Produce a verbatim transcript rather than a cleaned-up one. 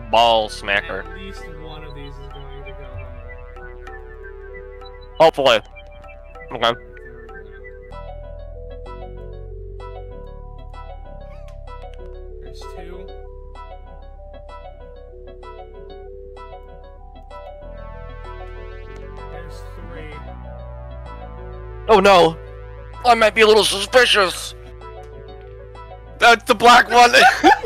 ball smacker. At least one of these is going to go home. Hopefully. Okay. There's two. There's three. Oh no! I might be a little suspicious! That's the black one!